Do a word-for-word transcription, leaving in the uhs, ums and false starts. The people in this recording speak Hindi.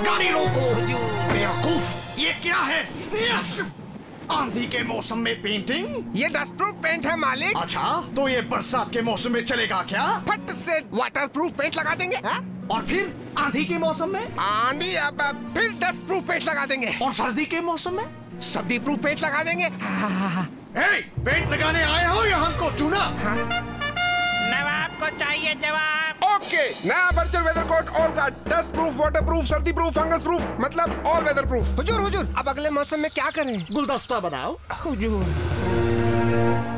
गाड़ी रोको बेवकूफ। ये क्या है? आंधी के मौसम में पेंटिंग? ये डस्ट प्रूफ पेंट है मालिक। अच्छा, तो ये बरसात के मौसम में चलेगा क्या? फट से वाटर प्रूफ पेंट लगा देंगे। हा? और फिर आंधी के मौसम में? आंधी अब फिर डस्ट प्रूफ पेंट लगा देंगे। और सर्दी के मौसम में? सर्दी प्रूफ पेंट लगा देंगे। ए, पेंट लगाने आए हो या हमको चुना? नवाब को चाहिए जवाब। ओके, नया वर्चुअल वेदर कोट ऑल का डस्ट प्रूफ, वाटर प्रूफ, सर्दी प्रूफ, फंगस प्रूफ, मतलब ऑल वेदर प्रूफ। हुजूर हुजूर, अब अगले मौसम में क्या करें? गुलदस्ता बनाओ। हुजूर